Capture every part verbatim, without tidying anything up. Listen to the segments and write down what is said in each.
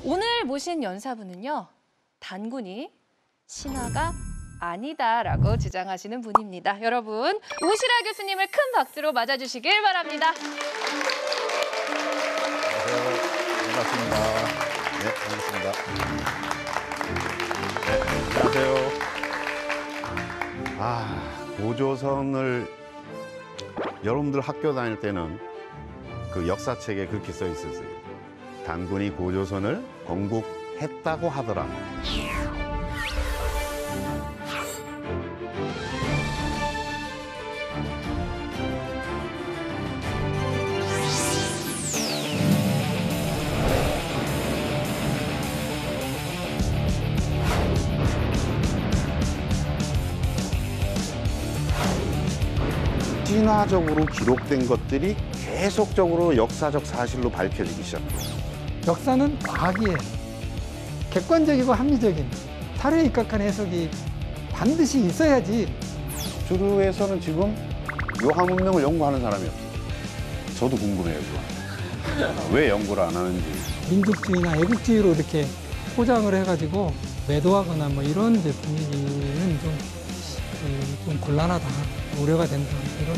오늘 모신 연사분은요, 단군이 신화가 아니다라고 주장하시는 분입니다. 여러분, 오시라 교수님을 큰 박수로 맞아주시길 바랍니다. 안녕하세요. 반갑습니다. 네, 반갑습니다. 네, 안녕하세요. 아, 고조선을 여러분들 학교 다닐 때는 그 역사책에 그렇게 써 있었어요. 단군이 고조선을 건국했다고 하더라. 신화적으로 기록된 것들이 계속적으로 역사적 사실로 밝혀지기 시작해요. 역사는 과학이에요. 객관적이고 합리적인 사료에 입각한 해석이 반드시 있어야지. 주류에서는 지금 요한 문명을 연구하는 사람이 없어요. 저도 궁금해요, 그거. 왜 연구를 안 하는지. 민족주의나 애국주의로 이렇게 포장을 해가지고 매도하거나 뭐 이런 이제 분위기는 좀, 그, 좀 곤란하다. 우려가 된다. 이런.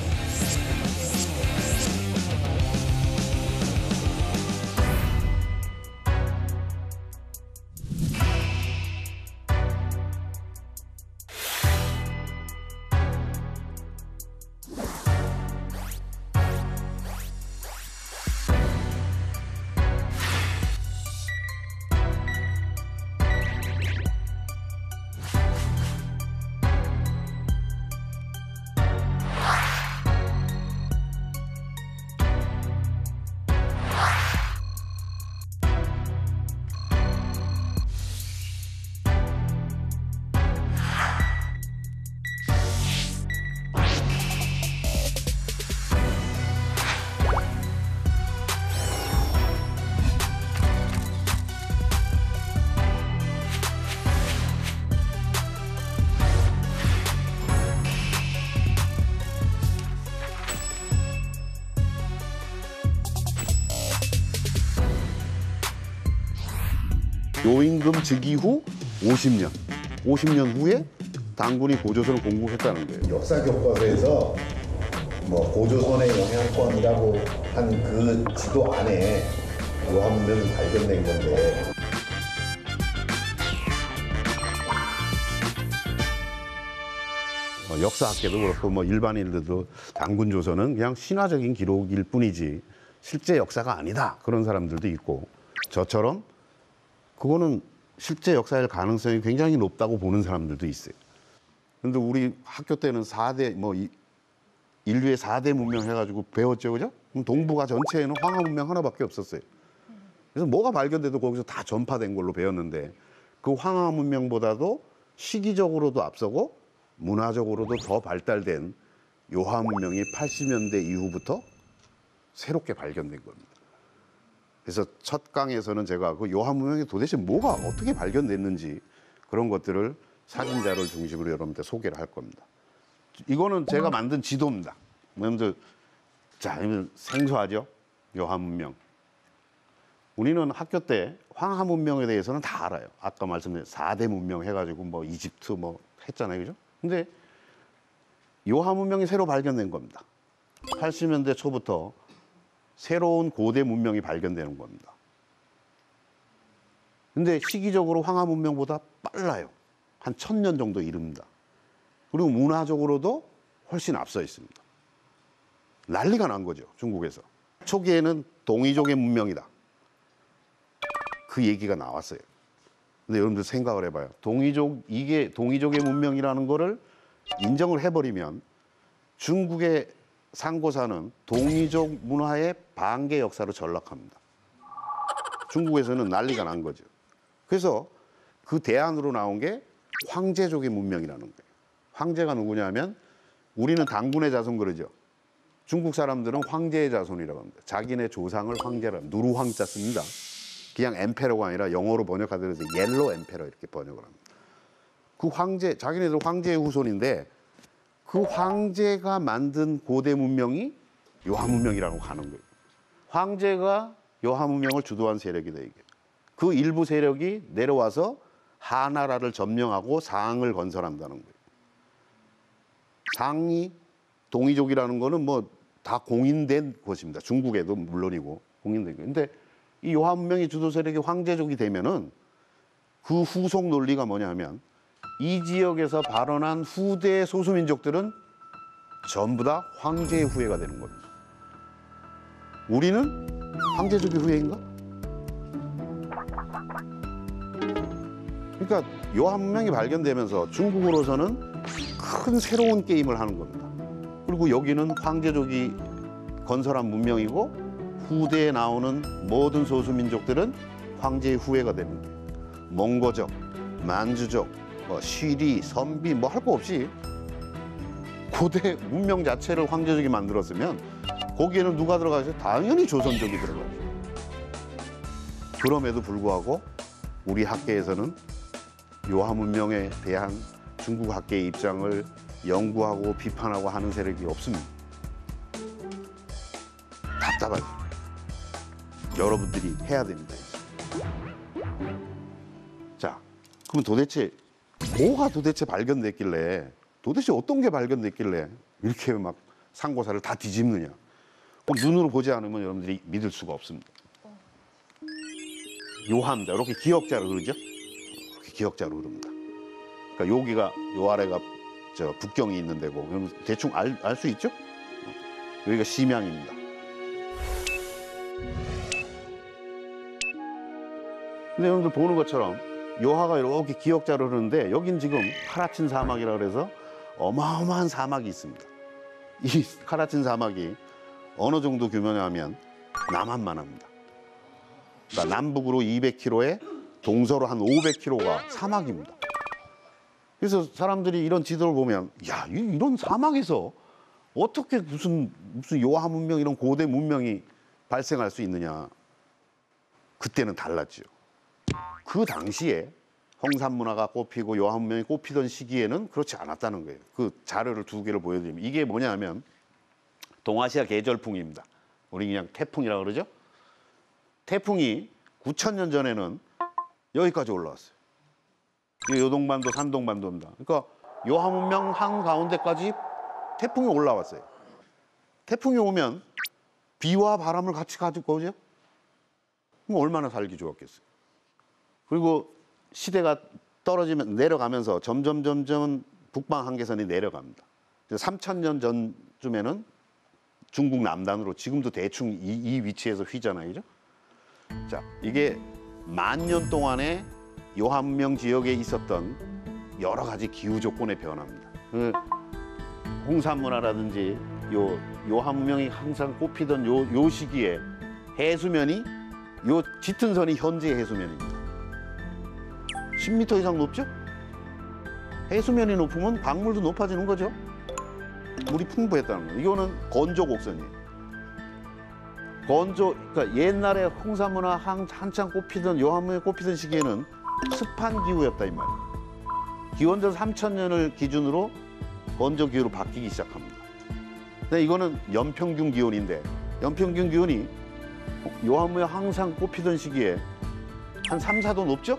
요임금 즉위 후 오십 년, 오십 년 후에 단군이 고조선을 건국했다는 거예요. 역사 교과서에서 뭐 고조선의 영향권이라고 한 그 지도 안에 요한 문명이 발견된 건데. 어, 역사학계도 그렇고 뭐 일반인들도 단군 조선은 그냥 신화적인 기록일 뿐이지 실제 역사가 아니다, 그런 사람들도 있고, 저처럼 그거는 실제 역사일 가능성이 굉장히 높다고 보는 사람들도 있어요. 그런데 우리 학교 때는 사 대, 뭐 인류의 사 대 문명 해가지고 배웠죠, 그죠? 그럼 동북아 전체에는 황하 문명 하나밖에 없었어요. 그래서 뭐가 발견돼도 거기서 다 전파된 걸로 배웠는데, 그 황하 문명보다도 시기적으로도 앞서고 문화적으로도 더 발달된 요하 문명이 팔십 년대 이후부터 새롭게 발견된 겁니다. 그래서 첫 강에서는 제가 그 요한 문명이 도대체 뭐가 어떻게 발견됐는지 그런 것들을 사진자를 중심으로 여러분들 소개를 할 겁니다. 이거는 제가 만든 지도입니다. 여러분들, 자, 생소하죠? 요한 문명. 우리는 학교 때 황하 문명에 대해서는 다 알아요. 아까 말씀드린 사 대 문명 해가지고 뭐 이집트 뭐 했잖아요, 그죠? 근데 요한 문명이 새로 발견된 겁니다. 팔십 년대 초부터 새로운 고대 문명이 발견되는 겁니다. 근데 시기적으로 황하 문명보다 빨라요. 한 천 년 정도 이릅니다. 그리고 문화적으로도 훨씬 앞서 있습니다. 난리가 난 거죠, 중국에서. 초기에는 동이족의 문명이다, 그 얘기가 나왔어요. 근데 여러분들 생각을 해봐요. 동이족, 이게 동이족의 문명이라는 거를 인정을 해버리면 중국의 상고사는 동이족 문화의 반개 역사로 전락합니다. 중국에서는 난리가 난 거죠. 그래서 그 대안으로 나온 게 황제족의 문명이라는 거예요. 황제가 누구냐면, 우리는 단군의 자손 그러죠. 중국 사람들은 황제의 자손이라고 합니다. 자기네 조상을 황제라, 누르황자 씁니다. 그냥 엠페러가 아니라 영어로 번역하더라도 옐로 엠페러 이렇게 번역을 합니다. 그 황제, 자기네들 황제의 후손인데 그 황제가 만든 고대 문명이 요하 문명이라고 하는 거예요. 황제가 요하 문명을 주도한 세력이다, 이게. 그 일부 세력이 내려와서 하나라를 점령하고 상을 건설한다는 거예요. 상이 동이족이라는 거는 뭐 다 공인된 것입니다. 중국에도 물론이고 공인된 거예요. 근데 이 요하 문명의 주도 세력이 황제족이 되면은 그 후속 논리가 뭐냐면 이 지역에서 발원한 후대 소수민족들은 전부 다 황제의 후예가 되는 겁니다. 우리는 황제족의 후예인가? 그러니까 요하 문명이 발견되면서 중국으로서는 큰 새로운 게임을 하는 겁니다. 그리고 여기는 황제족이 건설한 문명이고 후대에 나오는 모든 소수민족들은 황제의 후예가 되는 거예요. 몽고족, 만주족, 뭐 쉬리, 선비 뭐 할 거 없이 고대 문명 자체를 황제족이 만들었으면 거기에는 누가 들어가죠? 당연히 조선족이 들어가죠. 그럼에도 불구하고 우리 학계에서는 요하 문명에 대한 중국 학계의 입장을 연구하고 비판하고 하는 세력이 없습니다. 답답하죠. 여러분들이 해야 됩니다. 자, 그럼 도대체 뭐가 도대체 발견됐길래 도대체 어떤 게 발견됐길래 이렇게 막 상고사를 다 뒤집느냐. 그럼 눈으로 보지 않으면 여러분들이 믿을 수가 없습니다. 요하입니다. 이렇게 기역자로 흐르죠? 이렇게 기역자로 흐릅니다. 그러니까 여기가 요 아래가 저 북경이 있는 데고 그러면 대충 알 알 수 있죠? 여기가 심양입니다. 근데 여러분들 보는 것처럼 요하가 이렇게 기역자로 흐르는데 여긴 지금 카라친 사막이라 그래서 어마어마한 사막이 있습니다. 이 카라친 사막이 어느 정도 규모냐면 남한만 합니다. 그러니까 남북으로 이백 킬로미터에 동서로 한 오백 킬로미터가 사막입니다. 그래서 사람들이 이런 지도를 보면 야, 이런 사막에서 어떻게 무슨 무슨 요하 문명 이런 고대 문명이 발생할 수 있느냐. 그때는 달랐죠. 그 당시에 홍산 문화가 꽃피고 요하 문명이 꽃피던 시기에는 그렇지 않았다는 거예요. 그 자료를 두 개를 보여드리면 이게 뭐냐면 동아시아 계절풍입니다. 우리 그냥 태풍이라고 그러죠. 태풍이 구천 년 전에는 여기까지 올라왔어요. 요동반도, 산동반도입니다. 그러니까 요하 문명 한 가운데까지 태풍이 올라왔어요. 태풍이 오면 비와 바람을 같이 가지고 오죠. 그럼 얼마나 살기 좋았겠어요. 그리고 시대가 떨어지면 내려가면서 점점 점점 북방 한계선이 내려갑니다. 삼천 년 전쯤에는 중국 남단으로 지금도 대충 이, 이 위치에서 휘잖아요. 자, 이게 만 년 동안에 요하 문명 지역에 있었던 여러 가지 기후 조건의 변화입니다. 그 홍산 문화라든지 요 요하 문명이 항상 꼽히던 요, 요 시기에 해수면이 요 짙은 선이 현재 해수면입니다. 십 미터 이상 높죠? 해수면이 높으면 강물도 높아지는 거죠. 물이 풍부했다는 거예요. 이거는 건조 곡선이에요. 건조, 그러니까 옛날에 홍산 문화 한, 한창 꼽히던 요하 문명이 꼽히던 시기에는 습한 기후였다 이 말이에요. 기원전 삼천 년을 기준으로 건조 기후로 바뀌기 시작합니다. 근데 이거는 연평균 기온인데 연평균 기온이 요하 문명이 항상 꼽히던 시기에 한 삼, 사 도 높죠?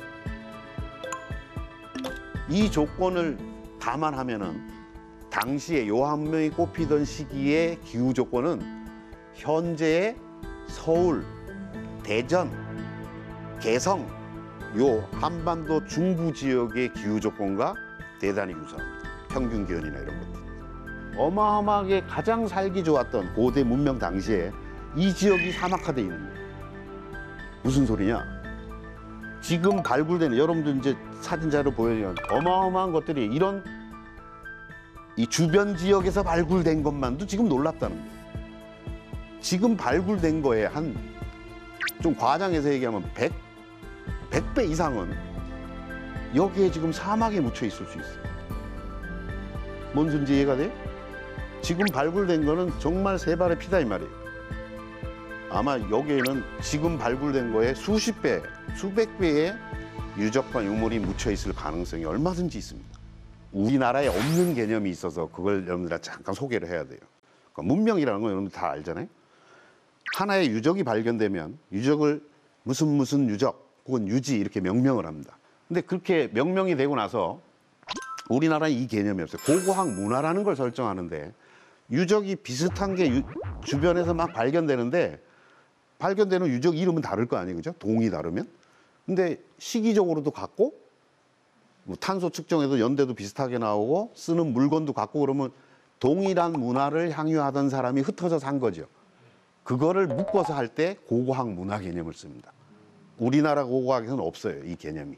이 조건을 감안하면은 당시에 요하 문명이 꼽히던 시기의 기후 조건은 현재의 서울, 대전, 개성, 요 한반도 중부 지역의 기후 조건과 대단히 유사합니다. 평균 기온이나 이런 것들. 어마어마하게 가장 살기 좋았던 고대 문명 당시에 이 지역이 사막화돼 있는 거예요. 무슨 소리냐? 지금 발굴되는 여러분들 이제 사진 자료 보여주면 어마어마한 것들이 이런 이 주변 지역에서 발굴된 것만도 지금 놀랍다는 거예요. 지금 발굴된 거에 한 좀 과장해서 얘기하면 백, 백 배 이상은 여기에 지금 사막에 묻혀 있을 수 있어요. 뭔 소리인지 이해가 돼요? 지금 발굴된 거는 정말 세 발의 피다 이 말이에요. 아마 여기에는 지금 발굴된 거에 수십 배, 수백 배의 유적과 유물이 묻혀 있을 가능성이 얼마든지 있습니다. 우리나라에 없는 개념이 있어서 그걸 여러분들한테 잠깐 소개를 해야 돼요. 그러니까 문명이라는 건 여러분들 다 알잖아요. 하나의 유적이 발견되면 유적을 무슨 무슨 유적, 혹은 유지 이렇게 명명을 합니다. 근데 그렇게 명명이 되고 나서 우리나라는 이 개념이 없어요. 고고학 문화라는 걸 설정하는데 유적이 비슷한 게 유, 주변에서 막 발견되는데 발견되는 유적 이름은 다를 거 아니에요, 그죠? 동이 다르면. 근데 시기적으로도 같고 뭐 탄소 측정에도 연대도 비슷하게 나오고 쓰는 물건도 같고 그러면 동일한 문화를 향유하던 사람이 흩어져 산 거죠. 그거를 묶어서 할 때 고고학 문화 개념을 씁니다. 우리나라 고고학에서는 없어요, 이 개념이.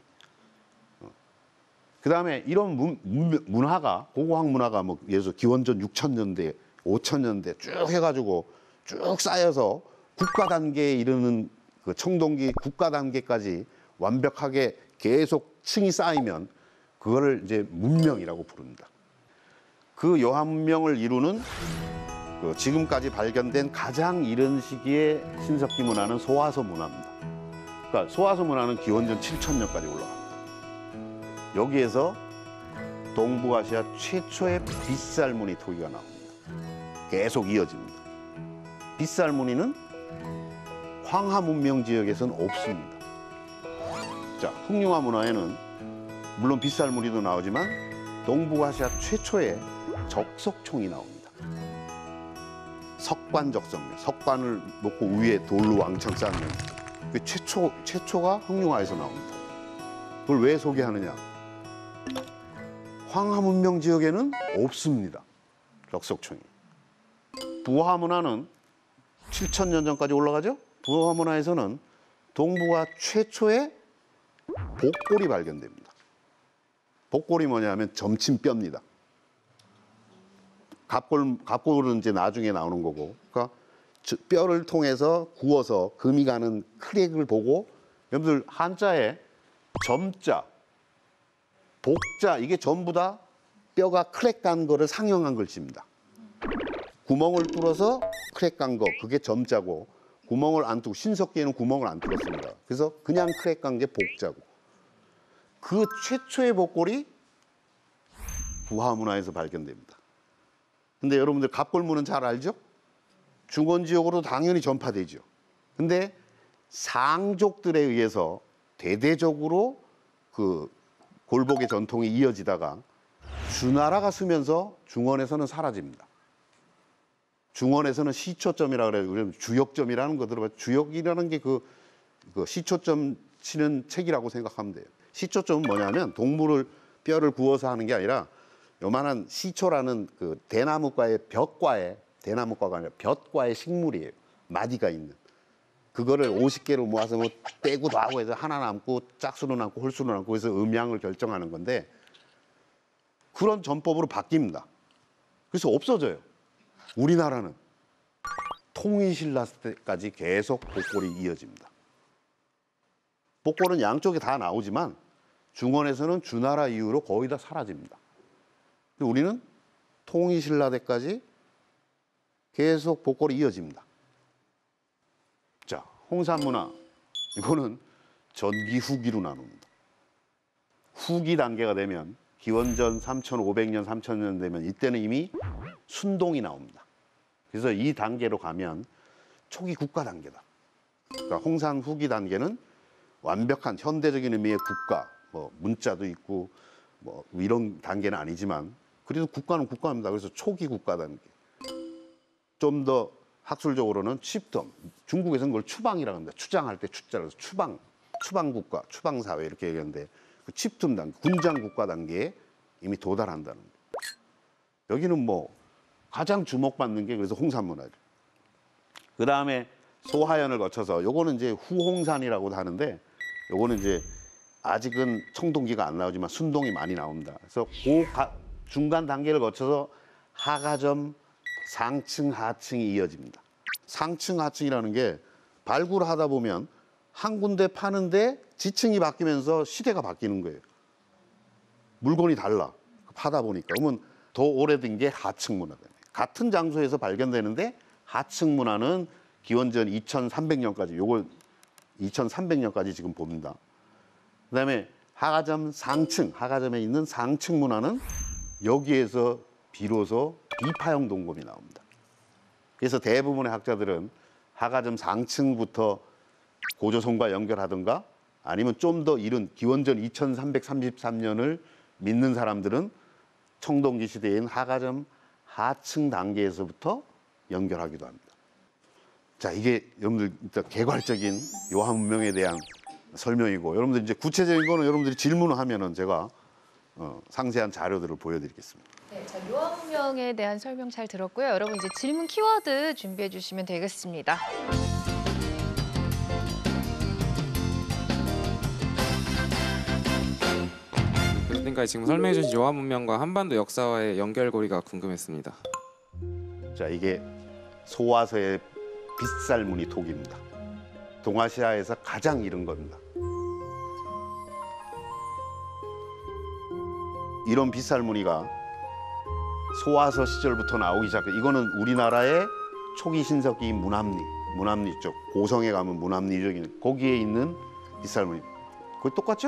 그 다음에 이런 문, 문, 문화가, 고고학 문화가 뭐 예를 들어 기원전 육천 년대, 오천 년대 쭉 해가지고 쭉 쌓여서 국가 단계에 이르는 그 청동기 국가 단계까지 완벽하게 계속 층이 쌓이면 그거를 이제 문명이라고 부릅니다. 그 여한문명을 이루는 그 지금까지 발견된 가장 이른 시기의 신석기 문화는 소화서 문화입니다. 그러니까 소화서 문화는 기원전 칠천 년까지 올라갑니다. 여기에서 동북아시아 최초의 빗살무늬 토기가 나옵니다. 계속 이어집니다. 빗살무늬는 황하 문명 지역에서는 없습니다. 자, 흑룡화 문화에는 물론 빗살무늬도 나오지만 동북아시아 최초의 적석총이 나옵니다. 석관적석면, 석관을 놓고 위에 돌로 왕창 쌓는 그 최초, 최초가 흑룡화에서 나옵니다. 그걸 왜 소개하느냐? 황하 문명 지역에는 없습니다. 적석총이. 부화 문화는 칠천 년 전까지 올라가죠? 부화 문화에서는 동북아 최초의 복골이 발견됩니다. 복골이 뭐냐면 점친 뼈입니다. 갑골, 갑골은 이제 나중에 나오는 거고, 그러니까 뼈를 통해서 구워서 금이 가는 크랙을 보고, 여러분들 한자에 점자, 복자 이게 전부 다 뼈가 크랙 간 거를 상형한 글씨입니다. 구멍을 뚫어서 크랙 간 거, 그게 점자고, 구멍을 안 뚫고, 신석기에는 구멍을 안 뚫었습니다. 그래서 그냥 크랙 간 게 복자고. 그 최초의 복골이 부하문화에서 발견됩니다. 근데 여러분들 갑골문은 잘 알죠? 중원 지역으로 당연히 전파되죠. 근데 상족들에 의해서 대대적으로 그 골복의 전통이 이어지다가 주나라가 쓰면서 중원에서는 사라집니다. 중원에서는 시초점이라고 그래요. 그러면 주역점이라는 거 들어봐요. 주역이라는 게 그 그 시초점 치는 책이라고 생각하면 돼요. 시초점은 뭐냐면 동물을 뼈를 구워서 하는 게 아니라 요만한 시초라는 그 대나무과의 벽과의 대나무과가 아니라 벽과의 식물이에요. 마디가 있는. 그거를 오십 개로 모아서 뭐 떼고도 하고 해서 하나 남고 짝수로 남고 홀수로 남고 해서 음양을 결정하는 건데 그런 전법으로 바뀝니다. 그래서 없어져요. 우리나라는 통일신라 때까지 계속 복골이 이어집니다. 복골은 양쪽에 다 나오지만 중원에서는 주나라 이후로 거의 다 사라집니다. 근데 우리는 통일신라 때까지 계속 복골이 이어집니다. 자, 홍산문화 이거는 전기 후기로 나눕니다. 후기 단계가 되면 기원전 삼천오백 년, 삼천 년 되면 이때는 이미 순동이 나옵니다. 그래서 이 단계로 가면 초기 국가 단계다. 그러니까 홍산 후기 단계는 완벽한 현대적인 의미의 국가, 뭐 문자도 있고 뭐 이런 단계는 아니지만 그래도 국가는 국가입니다. 그래서 초기 국가 단계. 좀 더 학술적으로는 칩덤. 중국에서는 그걸 추방이라고 합니다. 추장할 때 추자라서 추방, 추방 국가, 추방 사회 이렇게 얘기하는데 그 칩덤 단계, 군장 국가 단계에 이미 도달한다는 거예요. 여기는 뭐 가장 주목받는 게 그래서 홍산문화죠. 그 다음에 소하연을 거쳐서 요거는 이제 후홍산이라고도 하는데 요거는 이제 아직은 청동기가 안 나오지만 순동이 많이 나옵니다. 그래서 그 중간 단계를 거쳐서 하가점, 상층, 하층이 이어집니다. 상층, 하층이라는 게 발굴하다 보면 한 군데 파는데 지층이 바뀌면서 시대가 바뀌는 거예요. 물건이 달라. 파다 보니까. 그러면 더 오래된 게 하층 문화가 돼요. 같은 장소에서 발견되는데 하층 문화는 기원전 이천삼백 년까지, 요걸 이천삼백 년까지 지금 봅니다. 그 다음에 하가점 상층, 하가점에 있는 상층 문화는 여기에서 비로소 비파형 동검이 나옵니다. 그래서 대부분의 학자들은 하가점 상층부터 고조선과 연결하든가 아니면 좀 더 이른 기원전 이천삼백삼십삼 년을 믿는 사람들은 청동기 시대인 하가점 하층 단계에서부터 연결하기도 합니다. 자, 이게 여러분들 일단 개괄적인 요한 문명에 대한 설명이고, 여러분들 이제 구체적인 거는 여러분들이 질문을 하면은 제가 어, 상세한 자료들을 보여드리겠습니다. 네, 자, 요한 문명에 대한 설명 잘 들었고요. 여러분 이제 질문 키워드 준비해 주시면 되겠습니다. 교수님까지 지금 설명해주신 요한 문명과 한반도 역사와의 연결고리가 궁금했습니다. 자, 이게 소화서의 빗살무늬 톡입니다. 동아시아에서 가장 이른 겁니다. 이런 빗살무늬가 소화서 시절부터 나오기 시작해. 이거는 우리나라의 초기 신석기 문합리, 문합리 쪽 고성에 가면 문합리 쪽인 거기에 있는 빗살무늬. 거의 똑같죠?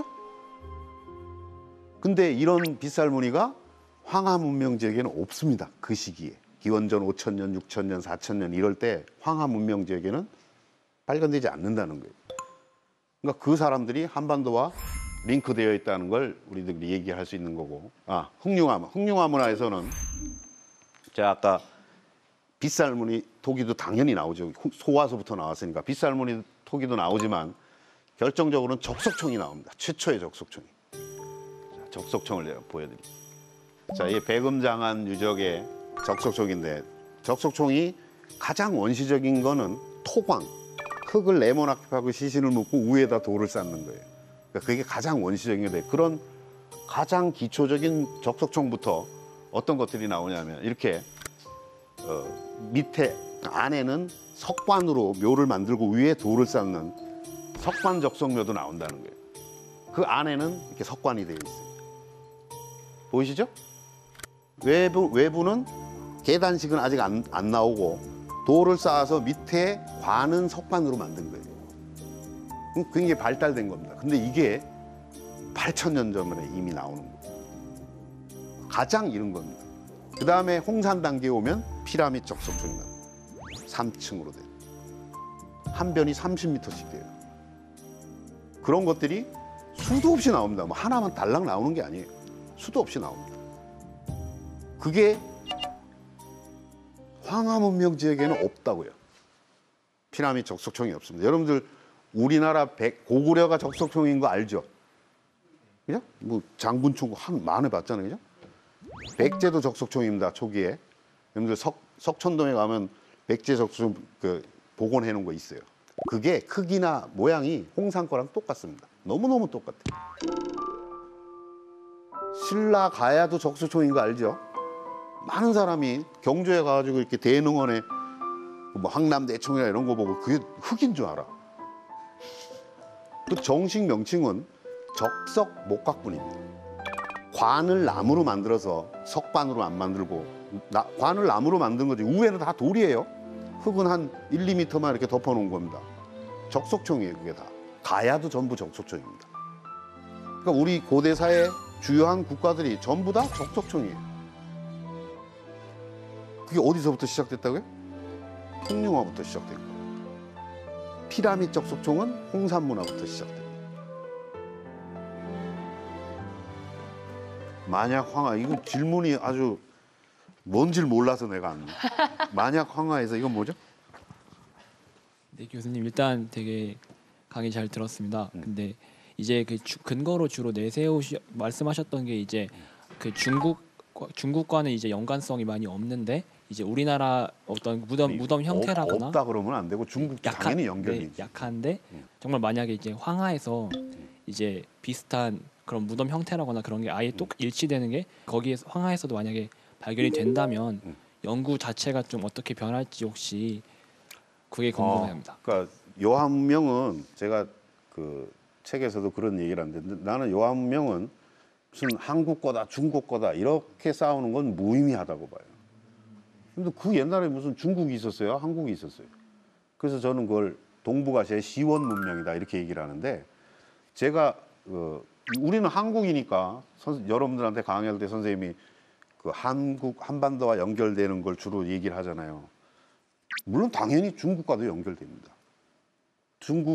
근데 이런 빗살무늬가 황하 문명 지역에는 없습니다. 그 시기에. 기원전 오천 년, 육천 년, 사천 년 이럴 때 황하 문명 지역에는 발견되지 않는다는 거예요. 그러니까 그 사람들이 한반도와 링크되어 있다는 걸 우리들이 얘기할 수 있는 거고. 아, 흑룡화, 흑룡화 문화에서는 제가 아까 빗살무늬 토기도 당연히 나오죠. 소화서부터 나왔으니까 빗살무늬 토기도 나오지만 결정적으로는 적석총이 나옵니다. 최초의 적석총이. 자, 적석총을 내가 보여드릴게요. 자, 이 백음장한 유적의 적석총인데, 적석총이 가장 원시적인 거는 토광, 흙을 네모나게 시신을 묻고 위에다 돌을 쌓는 거예요. 그러니까 그게 가장 원시적인 건데, 그런 가장 기초적인 적석총부터 어떤 것들이 나오냐면 이렇게 어, 밑에 안에는 석관으로 묘를 만들고 위에 돌을 쌓는 석관 적석묘도 나온다는 거예요. 그 안에는 이렇게 석관이 되어 있어요. 보이시죠? 외부, 외부는 계단식은 아직 안, 안 나오고 돌을 쌓아서 밑에 관은 석관으로 만든 거예요. 굉장히 발달된 겁니다. 근데 이게 팔천 년 전에 이미 나오는 거예요. 가장 이른 겁니다. 그 다음에 홍산 단계에 오면 피라미드 적석총이 나와요. 삼 층으로 돼요. 한 변이 삼십 미터씩 돼요. 그런 것들이 수도 없이 나옵니다. 뭐 하나만 달랑 나오는 게 아니에요. 수도 없이 나옵니다. 그게 황하 문명 지역에는 없다고요. 피라미드 적석총이 없습니다. 여러분들 우리나라 백, 고구려가 적석총인 거 알죠? 그죠? 뭐 장군총 한 많이 봤잖아요, 그죠? 백제도 적석총입니다. 초기에 여러분들 석, 석천동에 가면 백제 적석총 그 복원해 놓은 거 있어요. 그게 크기나 모양이 홍산 거랑 똑같습니다. 너무 너무 똑같아요. 신라 가야도 적석총인 거 알죠? 많은 사람이 경주에 가가지고 이렇게 대능원에 뭐 황남대총이나 이런 거 보고 그게 흙인 줄 알아. 그 정식 명칭은 적석 목각분입니다. 관을 나무로 만들어서 석관으로 안 만들고 나, 관을 나무로 만든 거지 위에는 다 돌이에요. 흙은 한 일, 이 미터만 이렇게 덮어놓은 겁니다. 적석총이에요, 그게 다. 가야도 전부 적석총입니다. 그러니까 우리 고대사의 주요한 국가들이 전부 다 적석총이에요. 그게 어디서부터 시작됐다고요? 흑룡화부터 시작된 거예요. 피라미드 적석총은 홍산 문화부터 시작된 거예요. 만약 황하, 이거 질문이 아주 뭔지를 몰라서 내가 안. 만약 황하에서 이건 뭐죠? 네, 교수님 일단 되게 강의 잘 들었습니다. 음. 근데 이제 그 주, 근거로 주로 내세우시 말씀하셨던 게 이제 그 중국 중국과는 이제 연관성이 많이 없는데 이제 우리나라 어떤 무덤 무덤 형태라거나 없다 그러면 안 되고 중국 약한, 당연히 연결되지. 네, 약한데 음. 정말 만약에 이제 황하에서 이제 비슷한 그런 무덤 형태라거나 그런 게 아예 똑 일치되는 게 거기에서 황하에서도 만약에 발견이 된다면 음. 연구 자체가 좀 어떻게 변할지 혹시 그게 궁금합니다. 어, 그러니까 요한 문명은 제가 그 책에서도 그런 얘기를 하는데 나는 요한 문명은 무슨 한국 거다 중국 거다 이렇게 싸우는 건 무의미하다고 봐요. 근데 그 옛날에 무슨 중국이 있었어요? 한국이 있었어요? 그래서 저는 그걸 동북아시아의 시원 문명이다 이렇게 얘기를 하는데 제가 어, 우리는 한국이니까 선, 여러분들한테 강의할 때 선생님이 그 한국 한반도와 연결되는 걸 주로 얘기를 하잖아요. 물론 당연히 중국과도 연결됩니다. 중국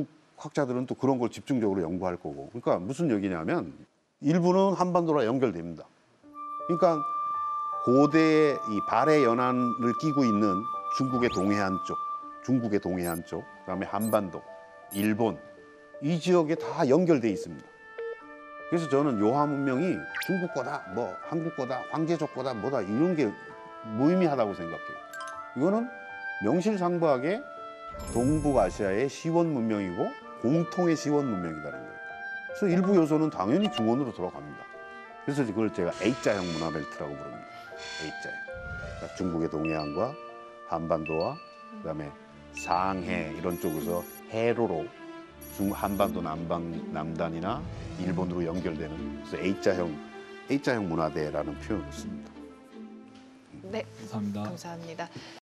학자들은 또 그런 걸 집중적으로 연구할 거고. 그러니까 무슨 얘기냐면 일부는 한반도랑 연결됩니다. 그러니까 고대의 이 발해 연안을 끼고 있는 중국의 동해안 쪽, 중국의 동해안 쪽, 그다음에 한반도, 일본 이 지역에 다 연결돼 있습니다. 그래서 저는 요하 문명이 중국 거다, 뭐 한국 거다, 황제족 거다, 뭐다 이런 게 무의미하다고 생각해요. 이거는 명실상부하게 동북아시아의 시원 문명이고 공통의 시원 문명이라는 거예요. 그래서 일부 요소는 당연히 중원으로 들어갑니다. 그래서 그걸 제가 A자형 문화벨트라고 부릅니다. A자형. 그러니까 중국의 동해안과 한반도와 그다음에 상해 이런 쪽에서 해로로 중 한반도 남방 남단이나 일본으로 연결되는 그래서 A자형 A자형 문화대라는 표현을 씁니다. 네, 감사합니다. 감사합니다.